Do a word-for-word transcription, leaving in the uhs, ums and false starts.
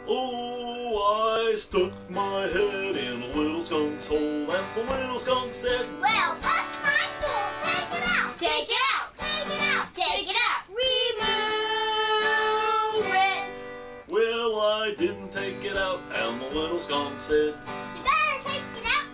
Oh, I stuck my head in a little skunk's hole, and the little skunk said, well, bless my soul, take it out! Take it out! Take it out! Take it out! Remove it! well, I didn't take it out, and the little skunk said, You better take it out